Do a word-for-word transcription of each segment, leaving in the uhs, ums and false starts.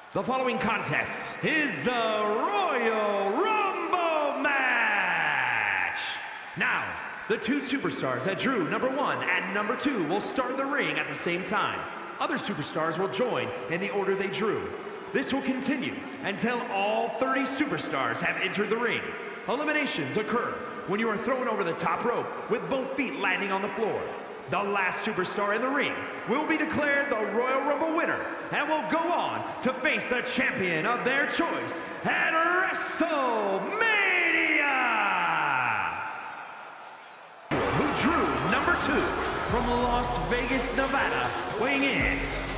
The following contest is the Royal Rumble match. Now, the two superstars that drew number one and number two will start the ring at the same time. Other superstars will join in the order they drew. This will continue until all thirty superstars have entered the ring. Eliminations occur when you are thrown over the top rope with both feet landing on the floor. The last superstar in the ring will be declared the Royal Rumble winner and will go on to face the champion of their choice at WrestleMania. Who drew number two from Las Vegas, Nevada, weighing in.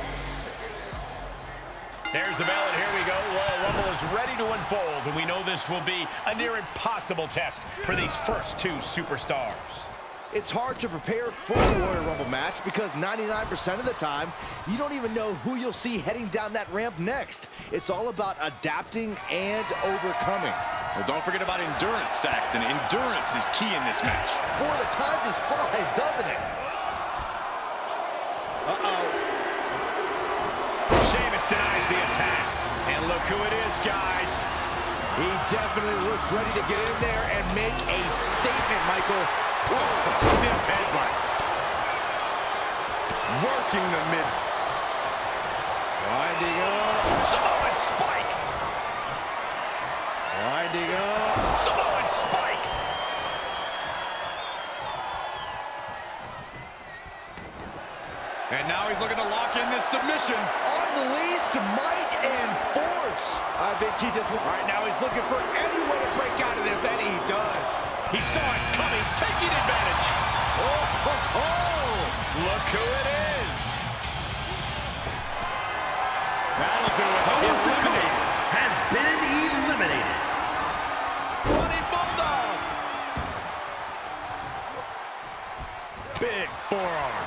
There's the bell, and here we go. Royal Rumble is ready to unfold, and we know this will be a near impossible test for these first two superstars. It's hard to prepare for a Royal Rumble match because ninety-nine percent of the time, you don't even know who you'll see heading down that ramp next. It's all about adapting and overcoming. Well, don't forget about endurance, Saxton. Endurance is key in this match. Boy, the time just flies, doesn't it? Uh-oh. Sheamus denies the attack. And look who it is, guys. He definitely looks ready to get in there and make a statement, Michael. Whoa, stiff headbutt. Working the mid. Winding up. Samoan spike. Winding up. Samoan spike. And now he's looking to lock in this submission. Unleashed might and force. I think he just... Right now he's looking for any way to break out of this, and he does. He saw it coming, taking advantage. Oh, ho, ho. Look who it is. That'll do it. Eliminated. Has been eliminated. Running Bulldog. Big forearm.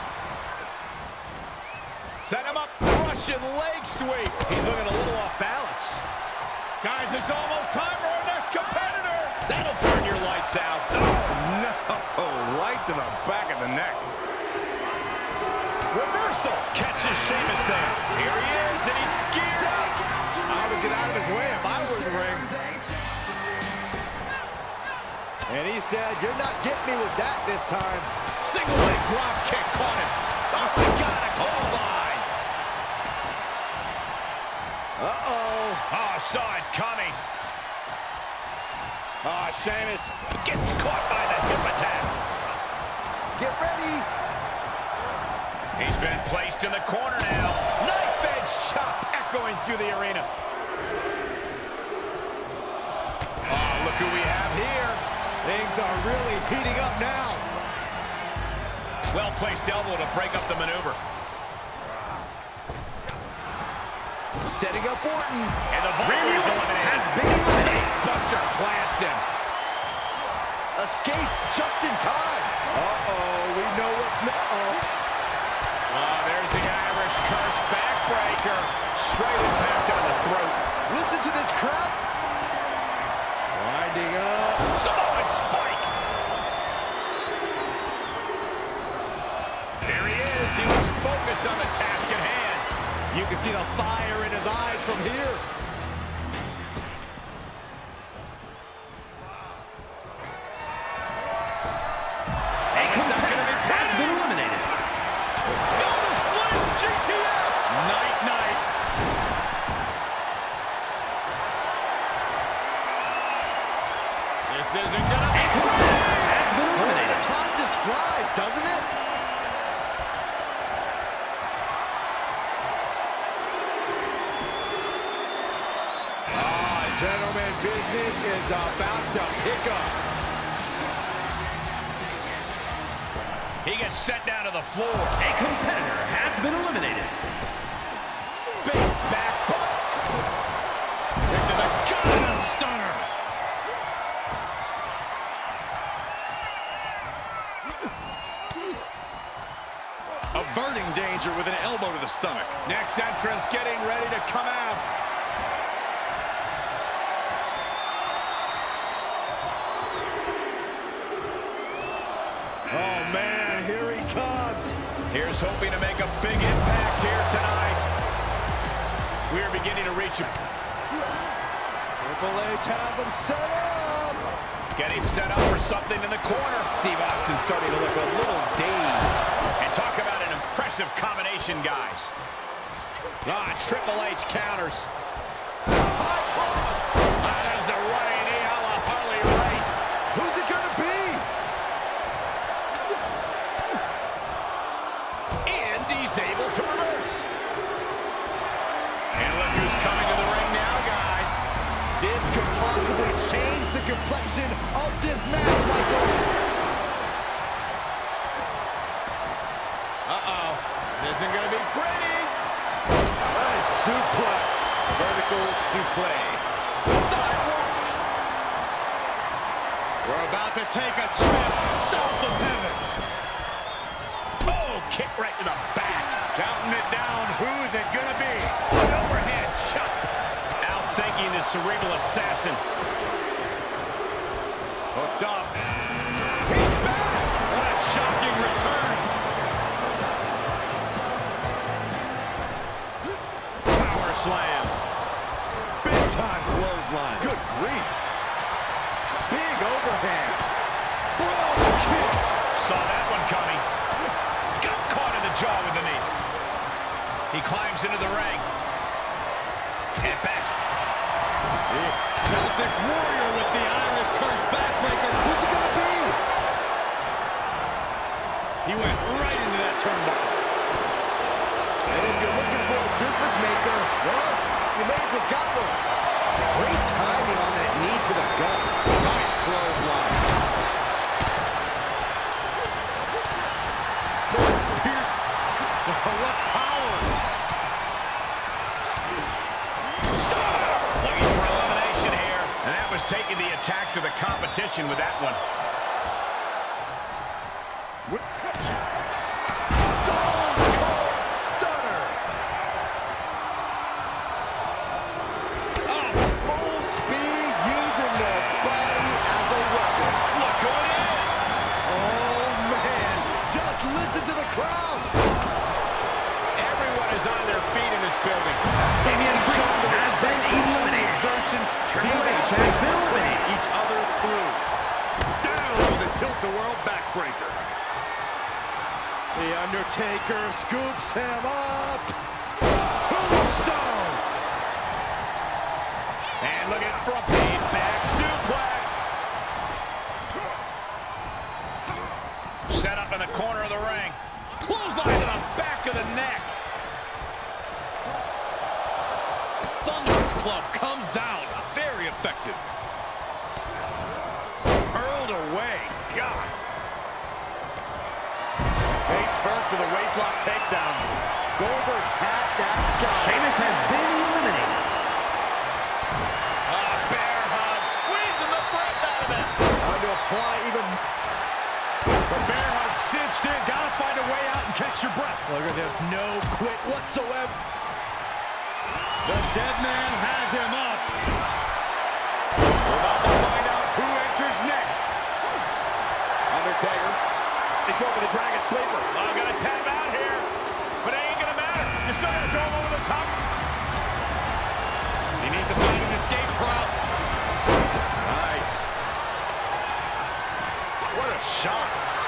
Set him up. Russian leg sweep. He's looking a little off balance. Guys, it's almost time for our next competitor. That'll turn your lights out. Oh, no. Right to the back of the neck. Reversal. Catches Sheamus there. Here he is, and he's geared up. I would get out of his way if I were in the ring. And he said, you're not getting me with that this time. Single leg drop kick caught him. Oh, my God, a clothesline. Uh-oh. Oh, saw it coming. Ah, oh, Sheamus Gets caught by the hip attack. get ready. He's been placed in the corner now. Knife edge chop echoing through the arena. Oh, look who we have here. Things are really heating up now. Well-placed elbow to break up the maneuver. Setting up Orton. And the Viper is eliminated. Has been eliminated. Facebuster plants him. Escape just in time. Uh-oh, we know what's next. Uh-oh. Oh, there's the Irish curse backbreaker. Straight impact on the throat. Listen to this crowd. Winding up. Samoan spike. There he is. He looks focused on the task at hand. You can see the fire in his eyes from here. A competitor has been eliminated. Go to slam G T S. Night, night. This isn't gonna A competitor has been eliminated. Time just flies, doesn't it? Ah, gentlemen, business is about to pick up. He gets sent down to the floor. A competitor has been eliminated. Big back bump. Into the gut and a stunner. Averting danger with an elbow to the stomach. Next entrance getting ready to come out. Oh, man, here he comes. Here's hoping to make a big impact here tonight. We are beginning to reach him. Triple H has him set up. Getting set up for something in the corner. Steve Austin starting to look a little dazed. And talk about an impressive combination, guys. Ah, Triple H counters. High cross. Ah, there's the running knee a la Harley Race. Who's it gonna be? And he's able to reverse. And look who's coming to the ring now, guys. This could possibly change the complexion of this match, Michael. Uh-oh. This isn't going to be pretty. Nice suplex. Vertical suplex. Sidewalks. We're about to take a trip south of heaven. Oh, kick right to the back. Counting it down. Who is it going to be? An overhead chop. Outthinking the cerebral assassin. Hooked up. He's back. What a shocking return. Power slam. Big time clothesline. Good grief. Big overhand. Bro, kick. Saw that one coming. Got caught in the jaw with the knee. He climbs into the ring. Head back. The Celtic Warrior with the Irish Curse backbreaker. Who's it gonna be? He went right into that turnbuckle. And if you're looking for a difference maker, well, you may have just got them. Great timing on that knee to the gut. Nice clothesline. Pierce. What power. Looking for elimination here. And that was taking the attack to the competition with that one. Stone Cold Stunner. Oh, Full speed, using their body as a weapon. look who it is. Oh, man. Just listen to the crowd. Everyone is on their feet in this building. Damian Priest has been eliminated. Triple H has been eliminated. Each other through. Down with a tilt-a-whirl backbreaker. The Undertaker scoops him up. Tombstone. And look at front feet, back suplex. Set up in the corner of the ring. Clothesline to the back of the neck. Thunderous Club comes down. Very effective. Hurled away. God. Face first with a waistlock takedown. Goldberg had that sky. Sheamus has been eliminated. Ah, bear hug, squeezing the breath out of him. Trying to apply even. The bear hug cinched in. Gotta find a way out and catch your breath. Look at this. No quit whatsoever. The dead man has him up. We're about to find out who enters next. Undertaker. He's going for the Dragon Sleeper. I'm gonna tap out here, but it ain't gonna matter. You still gotta throw him over the top. He needs to find an escape route. Nice. What a shot.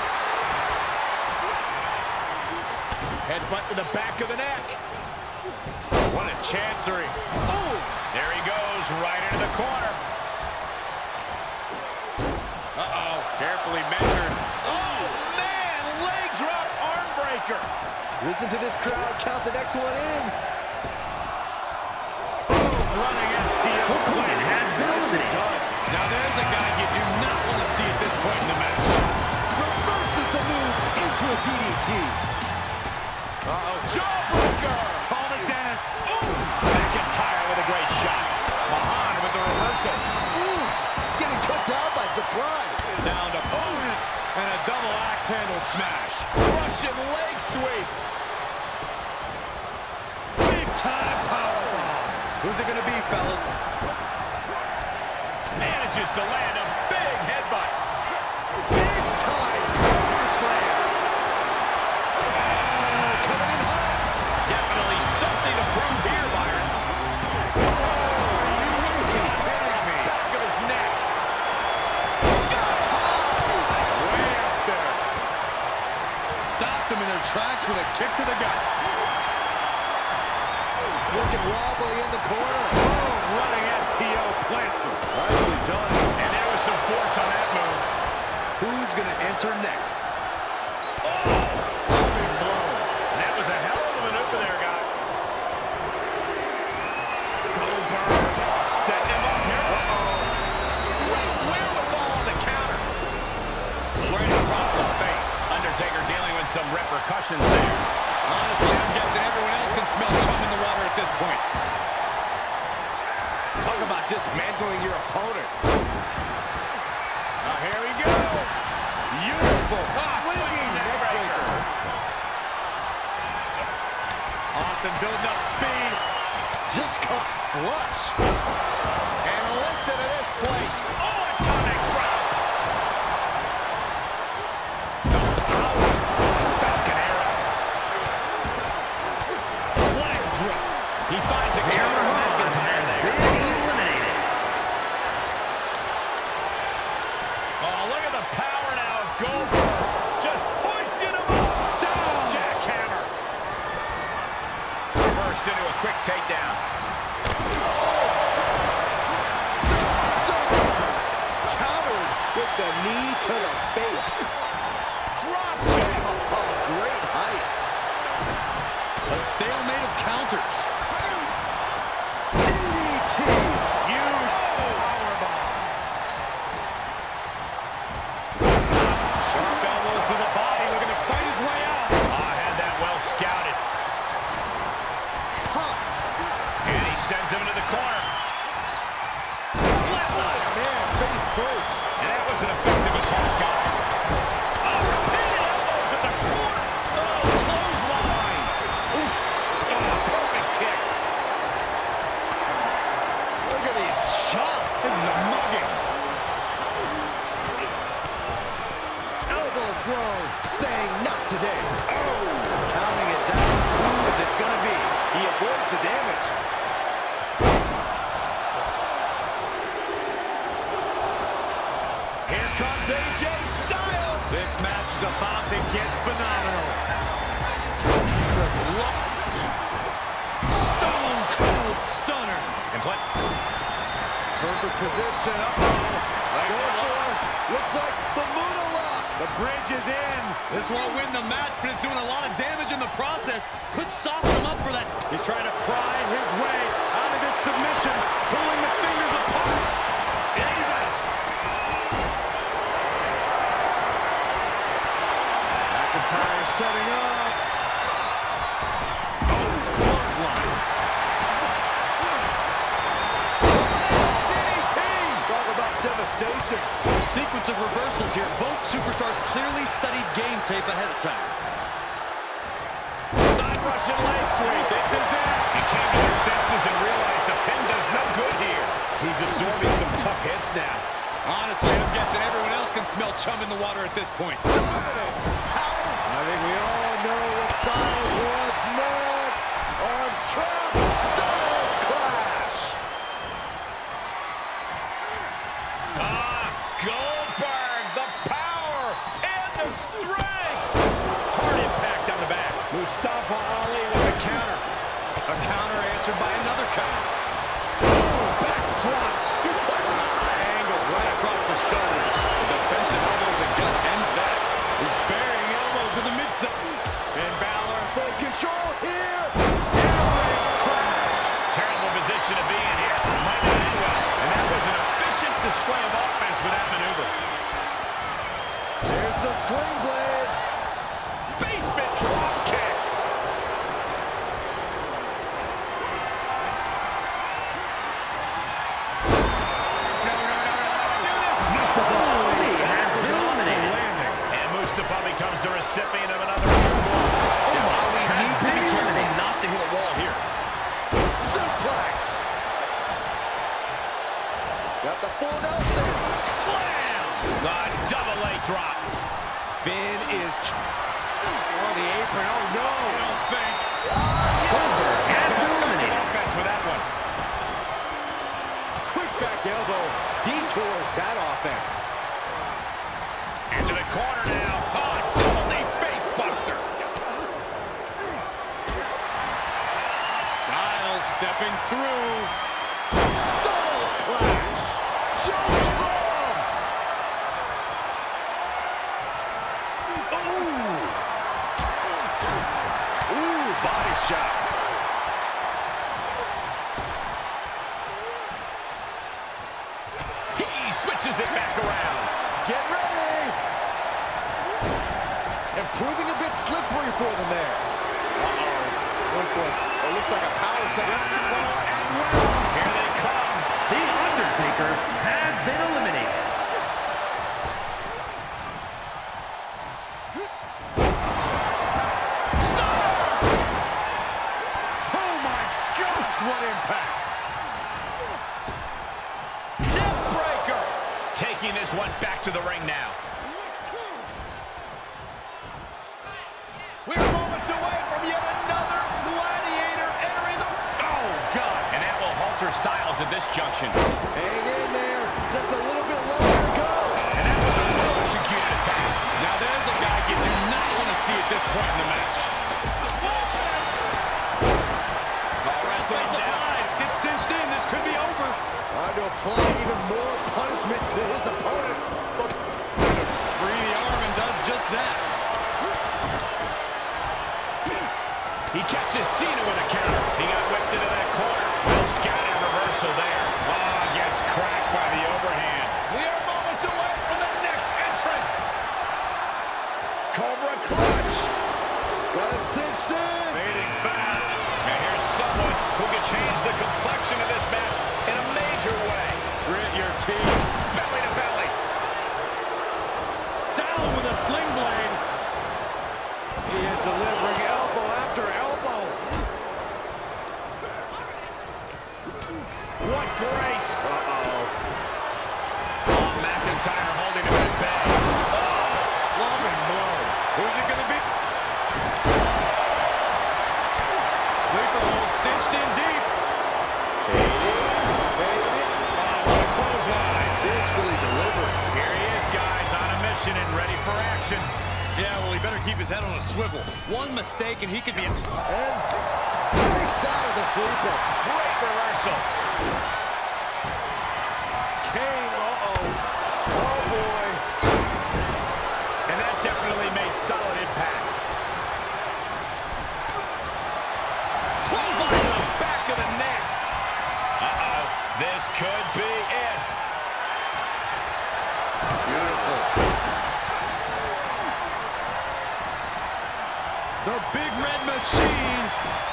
Headbutt to the back of the neck. What a chancery. Oh, there he goes, right into the corner. Uh-oh, carefully measured. Oh, man, leg drop arm breaker. Listen to this crowd count the next one in. Running F T O. Hogan has been eliminated. Now there's a guy you do not want to see at this point in the match. Reverses the move into a D D T. Uh-oh, jawbreaker. Call it Dennis. Ooh, McIntyre with a great shot. Mahan with the reversal. Oof! Getting cut down by surprise. Down to opponent and a double axe handle smash. Russian leg sweep. Big time powerbomb. Who's it gonna be, fellas? Manages to land a big headbutt. Big time power slam. Oh, coming in hot. Definitely something to prove here, Byron. the gut. Looking wobbly in the corner. Boom, running S T O plants him. Nicely done. And there was some force on that move. Who's going to enter next? Oh! Booming blow. And that was a hell of a maneuver there, guy. Goldberg setting him up here. Uh-oh. Great wherewithal on the counter. Right across the face. Undertaker dealing with some repercussions there. Honestly, I'm guessing everyone else can smell chum in the water at this point. Talk about dismantling your opponent. Now here we go. Beautiful. Ah, Swinging neckbreaker. Austin building up speed. Just caught flush. And listen to this place. Oh, atomic drop. The power of Falcon Arrow. Leg drop. He finds a counter on McIntyre there. Eliminated. Oh, look at the power now of Goldberg. Just hoisting him up. Down. Jackhammer. Reversed into a quick takedown. Countered with the knee to the face. Drop kick. Oh, great height. A stalemate of counters. D D T. Huge powerbomb. Sharp elbows to the body, looking to fight his way out. Ah, had that well scouted. Huh. And he sends him into the corner. Flatline. Man, face first. And that was an effective attack, guys. Oh, repeated elbows at the corner. Oh, clothesline. Oof. Oh, perfect kick. Look at these shots. This is a mugging. Elbow throw. Saying not today. Oh, counting it down. Who is it going to be? He avoids the damage. Here comes A J Styles. This match is about to get phenomenal. Stone Cold Stunner. Complete. Perfect position. Uh-oh. Go for it. Looks like the Muda lock. The bridge is in. This won't win the match, but it's doing a lot of damage in the process. Could soften him up for that. He's trying to pry his way out of this submission, pulling the fingers apart. Davis. McIntyre setting up. Oh, clothesline. D D T. Talk about devastation. A sequence of reversals here. Both superstars clearly studied game tape ahead of time. Side Russian leg sweep. This is it. He came to his senses and realized the pin does no good here. He's absorbing some tough hits now. Honestly, I'm guessing everyone else can smell chum in the water at this point. Dominance. I think we all know what Styles was next. Arms trapped. Styles clash. Ah, Goldberg, the power and the strength. Hard impact on the back. Mustafa Ali with a counter. A counter answered by another counter. Backdrop suplex. Angle right across the shoulders. The defensive elbow to the gut ends that. He's burying elbows to the midsection. And Balor Full control here. crash. Terrible position to be in here. Might not end well. And that was an efficient display of offense with that maneuver. There's the sling blade. Basement drop kick. Stepping through. Stalls clash. Choke slam. Ooh. Ooh, body shot. He switches it back around. Get ready. And proving a bit slippery for them there. Uh-oh. Going for it. It looks like a power set. Here they come. The Undertaker has been eliminated. Stop! Oh my gosh, what impact! Neck breaker. Taking this one back to the ring now. We're moments away from yet another gladiator entering the... Oh, God. And that will halter Styles at this junction. Hang in there. Just a little bit longer to go. And that was a well-executed attack. Now there's a guy you do not want to see at this point in the match. All wrestling down. Gets cinched in. This could be over. Trying to apply even more punishment to his opponent. But Free the arm and does just that. He catches Cena with a counter. He got whipped into that corner. Well scouted reversal there. Oh, gets cracked by the overhand. We are moments away from the next entrant. Cobra clutch. Got it cinched in. Fading fast. And here's someone who can change the complexion of this match in a major way. Grit your teeth. Belly to belly. Down with a sling blade. He is delivering elbow after elbow. What grace. Uh-oh. Oh, McIntyre holding him at bay. Oh, Loving blow. Who's it going to be? Sleeper hold cinched in deep. Fading. Fading. oh, what a clothesline. This really delivered. Here he is, guys, on a mission and ready for action. Yeah, well, he better keep his head on a swivel. One mistake and he could be... And breaks out of the sleeper. Great reversal. Kane, uh-oh. Oh, boy. And that definitely made solid impact. Clothesline to the back of the neck. Uh-oh. This could be it. Beautiful. The Big Red Machine.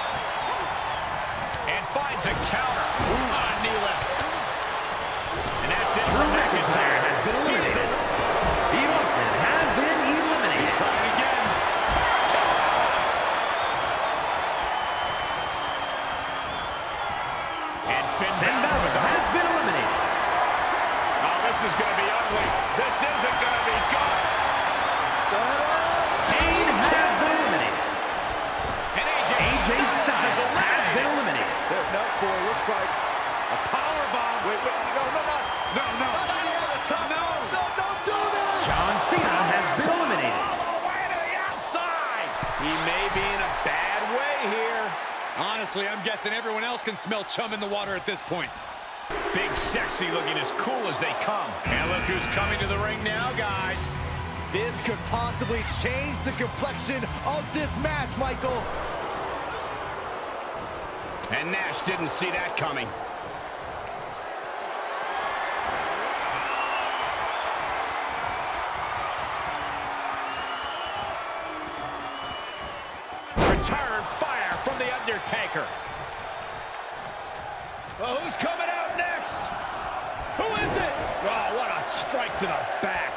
And finds a counter. Ooh, on a knee lift. And that's it. Drew McIntyre has been eliminated. Steve Austin has been eliminated. Trying again. And Finn, Finn Balor was Balor out. has been eliminated. Oh, this is going to be ugly. This isn't going to be good. Kane has been eliminated. And A J, A J Styles is has been eliminated. Setting up for, looks like, a power bomb. Wait, wait, no, no, no. No, no. Not on the other top. No. No, don't do this. John Cena has been eliminated. All the way to the outside. He may be in a bad way here. Honestly, I'm guessing everyone else can smell chum in the water at this point. Big Sexy looking as cool as they come. And look who's coming to the ring now, guys. This could possibly change the complexion of this match, Michael. And Nash didn't see that coming. Return fire from The Undertaker. Well, who's coming out next? Who is it? Oh, what a strike to the back.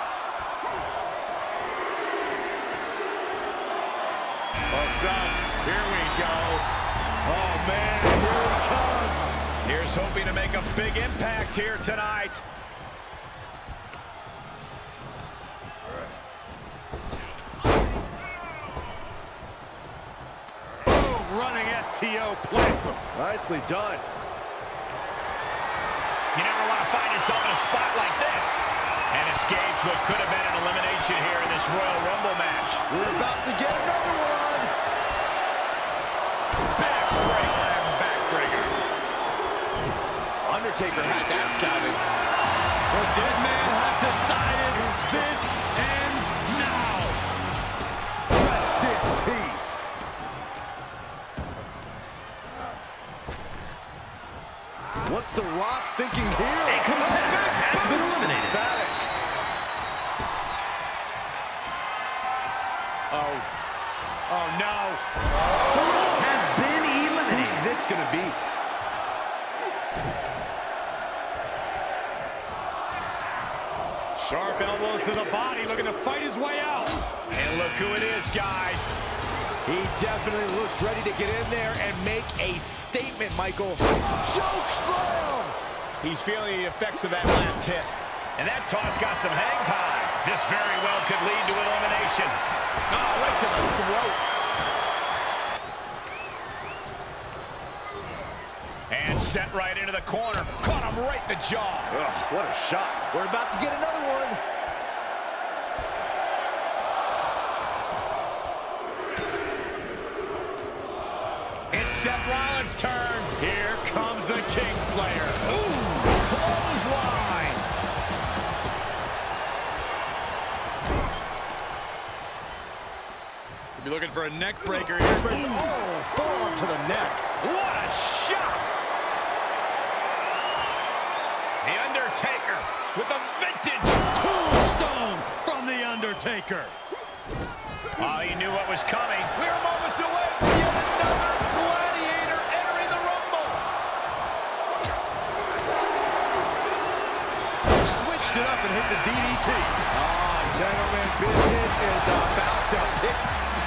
Hooked up. Here we go. Oh, man, here he comes. Here's hoping to make a big impact here tonight. Boom, running S T O plants. Nicely done. You never want to find yourself in a spot like this. And escapes what could have been an elimination here in this Royal Rumble match. We're about to get another one. Back breaker and back breaker. Undertaker had that salvage. The dead man has decided this ends now. Rest in peace. What's The Rock thinking here? A competitor has been eliminated. Emphatic. Oh. Oh, no. The Rock has been eliminated. Who's this gonna be? Sharp elbows to the body, looking to fight his way out. And look who it is, guys. He definitely looks ready to get in there and make a statement, Michael. Choke slam! He's feeling the effects of that last hit. And that toss got some hang time. This very well could lead to elimination. Oh, right to the throat. And sent right into the corner. Caught him right in the jaw. Ugh, what a shot. We're about to get another one. It's Seth Rollins' turn. Here comes the Kingslayer. Ooh, clothesline. Be looking for a neck breaker here. Oh, forearm to the neck. What a shot. The Undertaker with a vintage Tombstone from The Undertaker. Oh, he knew what was coming. We're moments away from yet another gladiator entering the Rumble. Switched it up and hit the D D T. Oh, gentlemen, business is about to pick.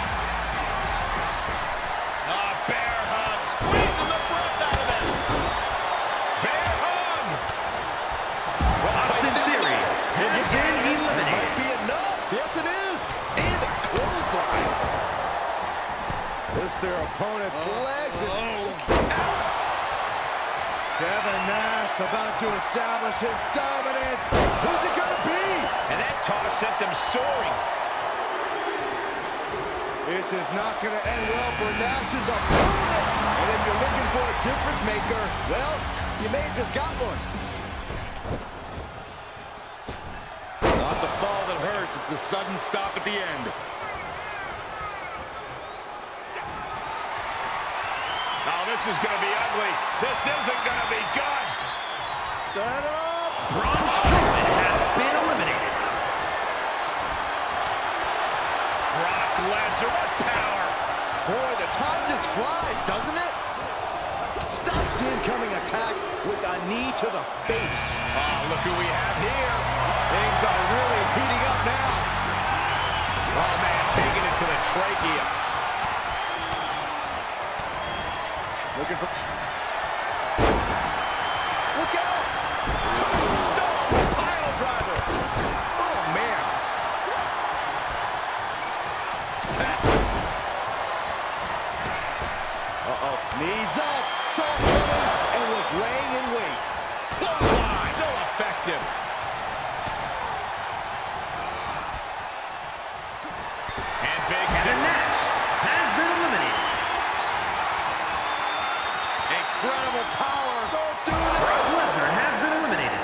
Ah, bear hug, squeezing the breath out of it. Bear hug. Austin Theory has been eliminated. Might be enough. Yes, it is. And a clothesline. Lifts their opponent's legs and out. Kevin Nash about to establish his dominance. Who's it going to be? And that toss sent them soaring. This is not going to end well for Nash's opponent. And if you're looking for a difference maker, well, you may have just got one. Not the fall that hurts, it's the sudden stop at the end. Oh, this is going to be ugly. This isn't going to be good. Set up. Braun Strowman has been eliminated. Brock Lesnar, what power. Boy, the time just flies, doesn't it? Stops the incoming attack with a knee to the face. Oh, look who we have here. Things are really heating up now. Oh, man, taking it to the trachea. Looking for... Look out! Tombstone! Pile driver! Oh, man. Uh-oh. Knees up. Saw it coming and was laying in wait. Clothesline. So effective. And big Kevin Nash has been eliminated. incredible power. Don't do this. Brock Lesnar has been eliminated.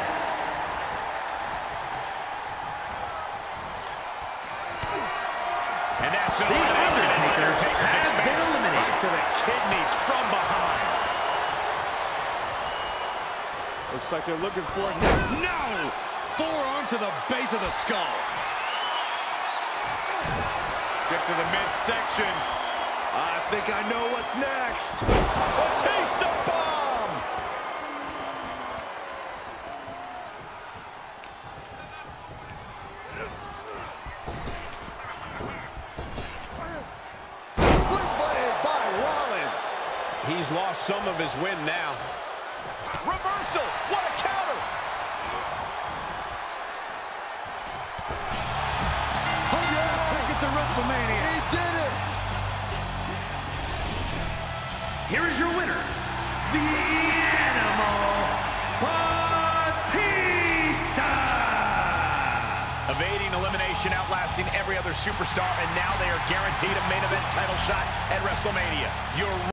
And that's The elimination. Undertaker Undertaker's has been expense. eliminated. To the kidneys from behind. Looks like they're looking for it now. No! Forearm to the base of the skull. Get to the midsection. I think I know what's next. A taste of bomb. Sling-bladed by Rollins. He's lost some of his win now. Reversal. What a counter. Oh, yeah, take it to WrestleMania. He did it. Here is your winner, the Animal Batista. Evading elimination, outlasting every other superstar, and now they are guaranteed a main event title shot at WrestleMania. Your